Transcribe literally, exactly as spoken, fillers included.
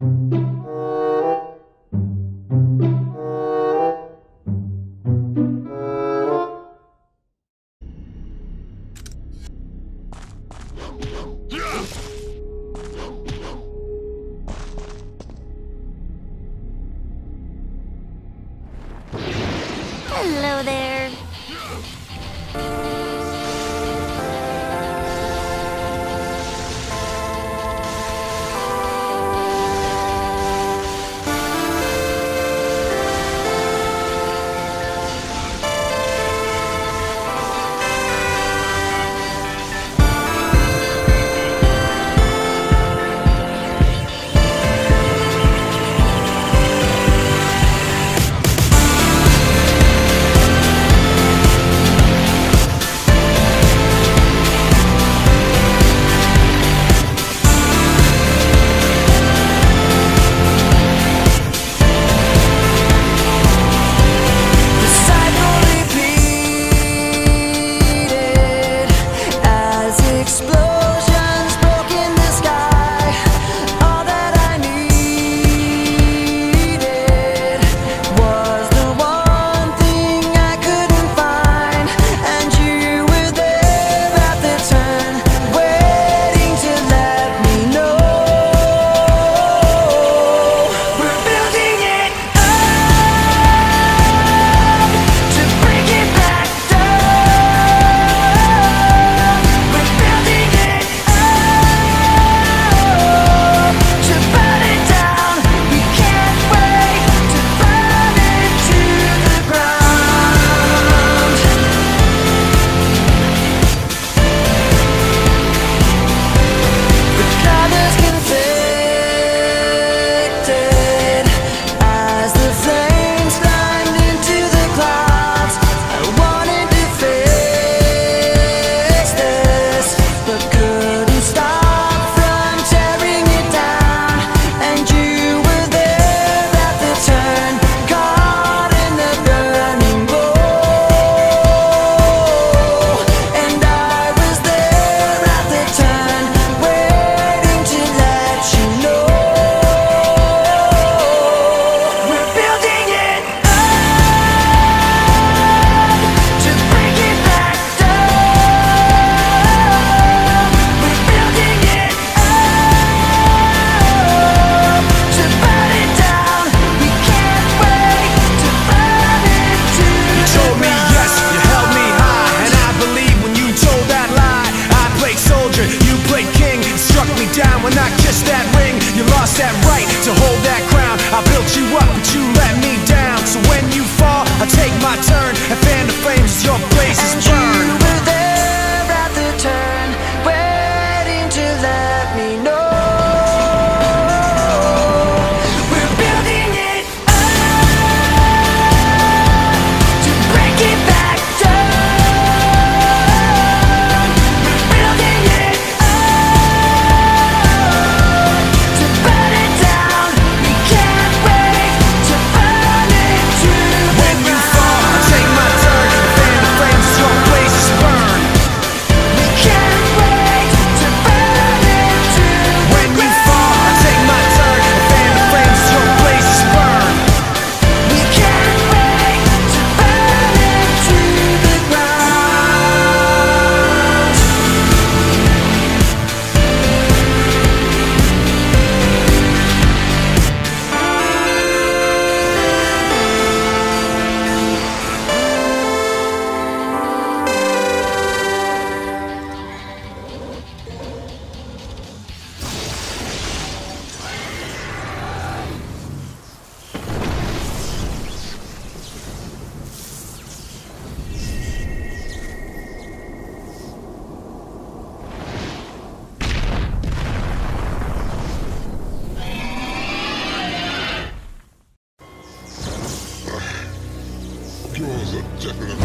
Hello there. That right to hold that crown. I built you up, but you let me down. So when you fall, I take my turn and fan the flames as your blazes burn. And you were there at the turn, waiting to let me know. We're building it up to break it back down. We're building it up to burn it down. We can't wait to burn it to When you fall, I take my turn and fan the flames as your blazes burn. We can't wait to burn it to When you fall, I take my turn and fan the flames as your blazes burn. We can't wait to burn it to the ground. Yours are definitely